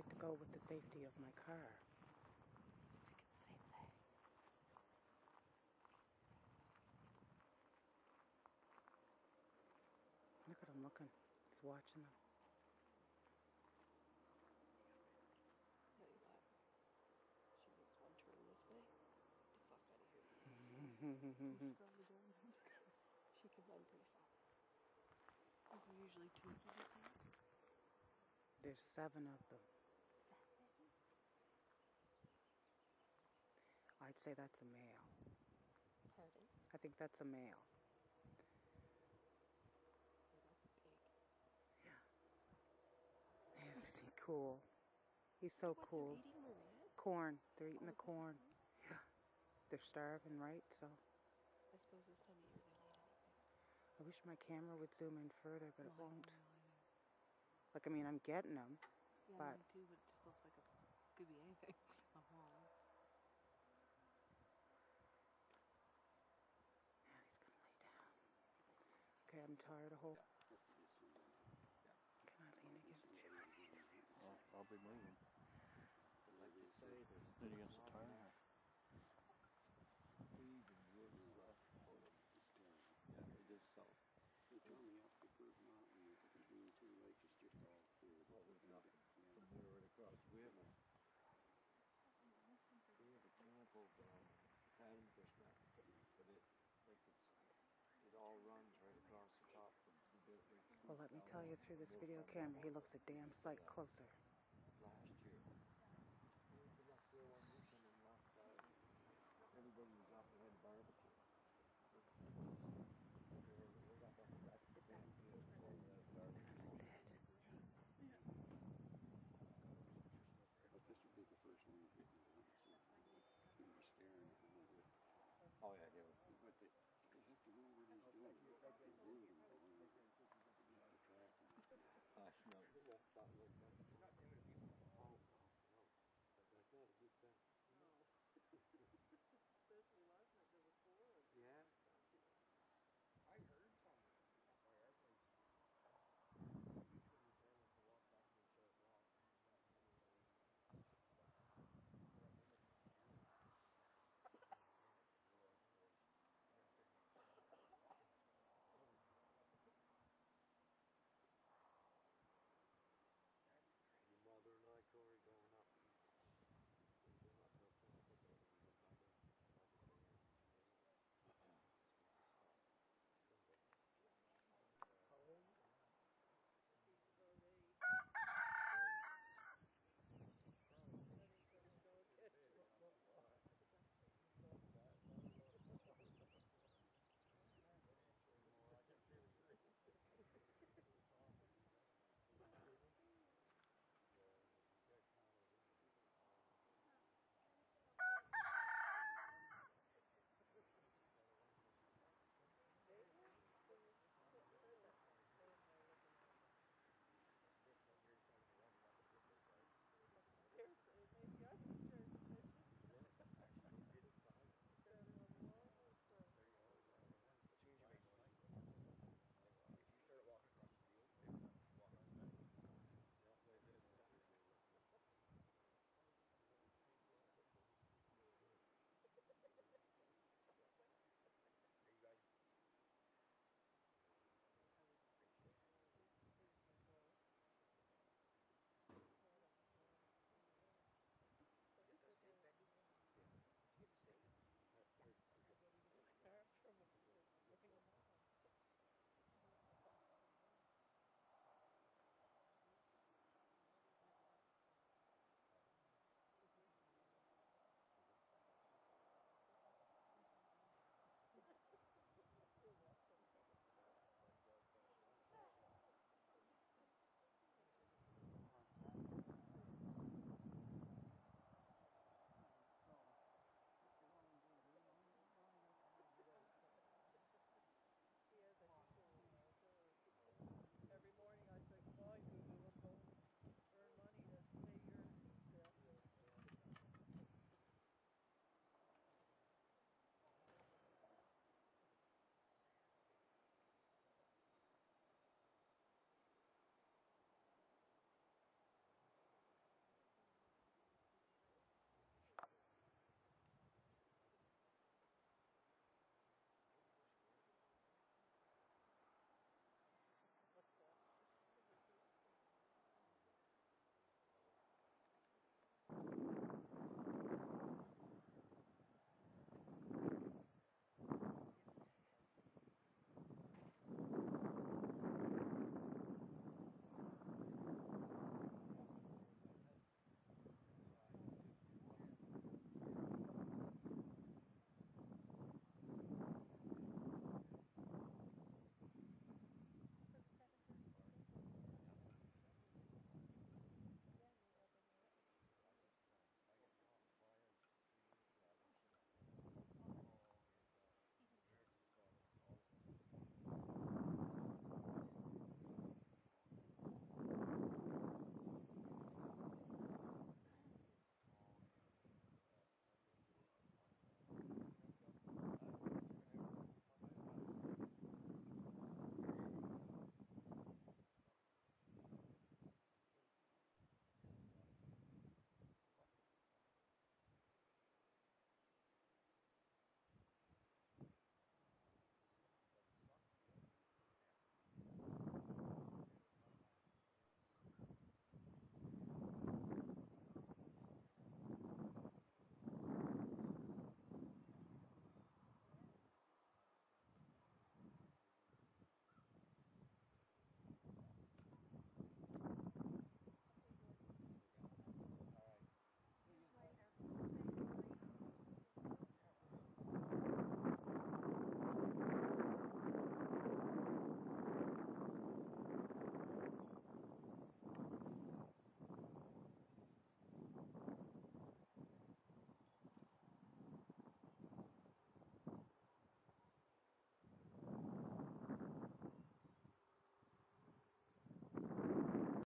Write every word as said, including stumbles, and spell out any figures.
like to go with the safety of my car. I'm thinking the same thing. Look at him looking. He's watching them. Tell you what, she makes one turn this way, get the fuck out of here. She's probably going down. She can run pretty fast. Those are usually two, what do you think? There's seven of them. Seven? I'd say that's a male. Pardon? I think that's a male. Oh, that's a big. Yeah. Isn't he cool? He's so What, cool. they're eating Maria? Corn. They're eating Oh, the is that corn. what it is? Yeah. They're starving, right? So I suppose this time of year they'll eat anything. I wish my camera would zoom in further, but No, it I won't. know, I know. Like, I mean, I'm getting them. Yeah, but mine too, but it just looks like it could be anything. I'm wrong. Yeah, he's gonna lay down. Okay, I'm tired of holding. Can I lean against you? Well, I'll be moving. I'd like to say that Lean against the tire. even wood is rough for them. Yeah, it is so. They tell me up the Bird Mountain, the Bean Two Lake is just all clear. Well, there's nothing. From there right across. We have a, we have a camp over on Adamcrest Mountain, but it, like it's, it all runs right across the top from the bit right Well, let me tell you through this video camera, he looks a damn sight closer.